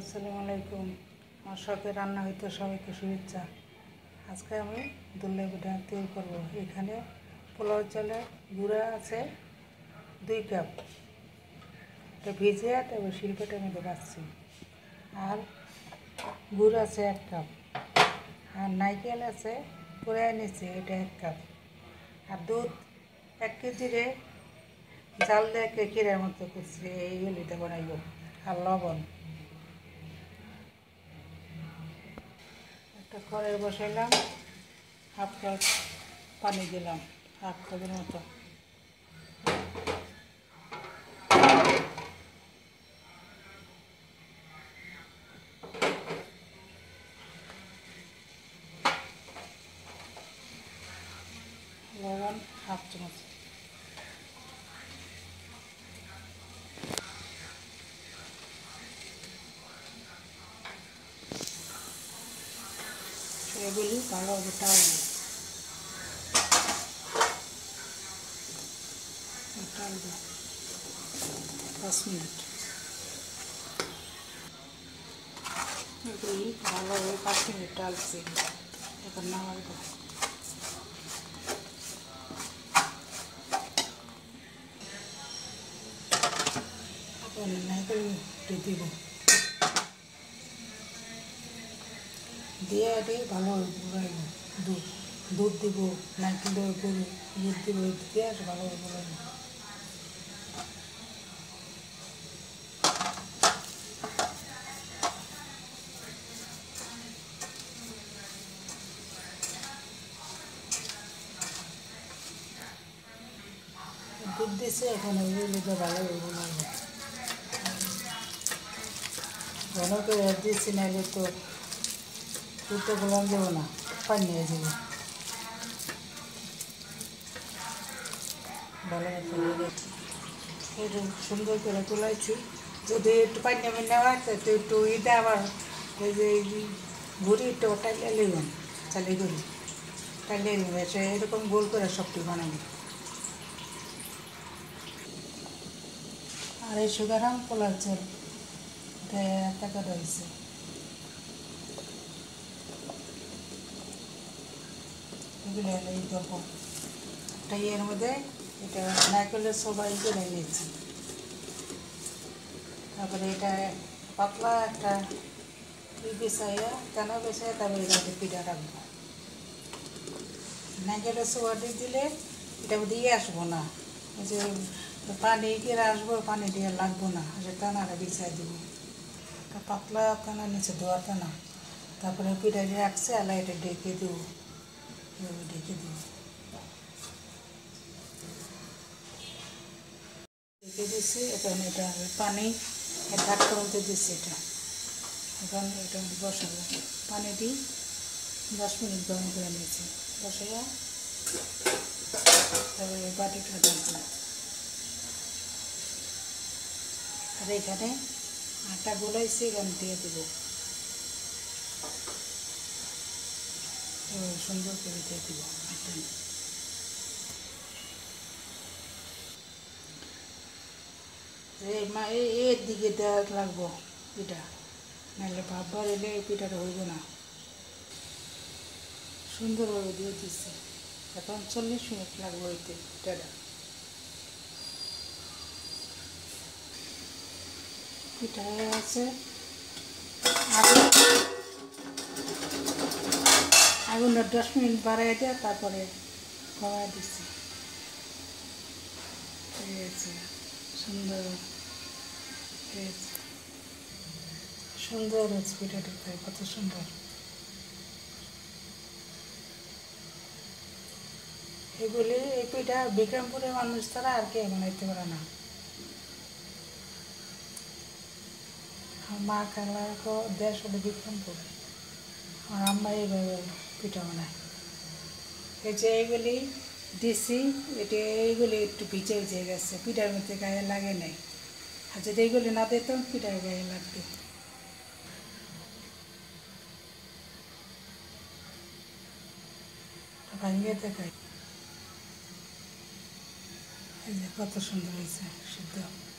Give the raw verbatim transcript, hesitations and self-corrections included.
আসসালামু আলাইকুম। আমার শখের রান্না হইতে সবাইকে শুভেচ্ছা। আজকে আমি দুল্লা পিঠা তৈরি করব। এখানে পোলাও চালের গুঁড়া আছে দুই কাপ, এটা ভিজিয়ে তারপর শিল্পটার মধ্যে বাছছি। আর গুড় আছে এক কাপ, আর নারকেল আছে পুড়ে নিচ্ছে, এটা এক কাপ। আর দুধ এক কেজিরে জাল দিয়ে ক্ষীরের মতো করছি, এইগুলিটা বানাইব। আর লবণ, একটা কড়াই বসাইলাম, হাফ কাপ পানি দিলাম, হাফ কাপের মতো। লবণ হাফ চামচ। এগুলি ভালোভাবে টালবো, টালবো পাঁচ মিনিট। এগুলি ভালোভাবে পাঁচ মিনিট টালছি, এখন নামাবো। এখন নারকেল দিব, দিয়ে এটি ভালোভাবে গুঁড়াইব। দুধ দুধ দিব, নারকেলের গুঁড়ো দুধ দিব, দিয়ে ভালোভাবে গুঁড়াইব। দুধ দিছে, এখন ওইগুলিতে ভালোভাবে গুঁড়াইব। ঘন করে দিচ্ছি, নাহলে তো দুধটা গোলাম দেবো না, পানি হয়ে যাবে। ভালো মতো একটু সুন্দর করে তুলাইছি। যদি একটু পানি নামে নেওয়া তো একটু ইটা আবার ওই যে ঘুরি একটু টাইলে নেবেন, চালিয়ে করি টাইলে নেবে, সে এরকম গোল করে সবটি বানাবো। আর এই সুগার আম পোলার চাল টাকা রয়েছে, এগুলো এই দেবো একটা ইয়ের মধ্যে। এটা নারকেলের সবাই করে নিয়েছি। তারপরে এটা পাতলা একটা বিছাইয়া কেন বেছাইয়া তারপরে এটাকে পিঠা রাখবো। নারকেলের সোয়াটি দিলে এটা দিয়ে আসবো না, ওই যে পানি কেড়ে আসবো, পানি দিয়ে লাগবো না, যে টানাটা বিছাই দেবো। পাতলা টানা নিচে ধোয়া টানা, তারপরে পিঠা দিয়ে রাখছে, আলা এটা ঢেকে দেবো, ঢেকে দেবো ঢেকে দিচ্ছি। এখন এটা পানি ঢাকা মধ্যে দিচ্ছি, এটা এখন এটা বসাবো। পানি দিই দশ মিনিট গরম করে নিয়েছি, বসাইয়া তারপরে বাটিটা দিয়েছি। আর এখানে আটা গোলাইছি, এখানে দিয়ে দেবো, সুন্দর করে দিয়ে দেবো আটা। এর দিকে দেওয়া লাগবো পিঠা, নাহলে ভাব বাড়িলে এই পিঠাটা হইব না। সুন্দরভাবে দিয়ে দিচ্ছে, এখন চল্লিশ মিনিট লাগবে হইতে পিঠাটা। পিঠা হয়ে আছে, আগুন আগুনটা দশ মিনিট বাড়াই দেওয়া, তারপরে কমাই দিচ্ছি। হয়েছে সুন্দর, হয়েছে সুন্দর হচ্ছে পিঠাটা, কত সুন্দর। এগুলি এই পিঠা বিক্রমপুরের মানুষ ছাড়া আর কে বানাইতে পারে না। মা খালা দেশ হলো বিক্রমপুর, আর আম্মা এইভাবে পিঠা বানায়। এই যে এইগুলি দিছি, এটা এইগুলি একটু ভিজে ভিজে গেছে, পিঠার মধ্যে গায়ে লাগে নাই। আর যদি এইগুলি না দিতাম পিঠার গায়ে লাগতো। ভাঙিয়ে দেখাই, এই যে কত সুন্দর হয়েছে সিদ্ধ।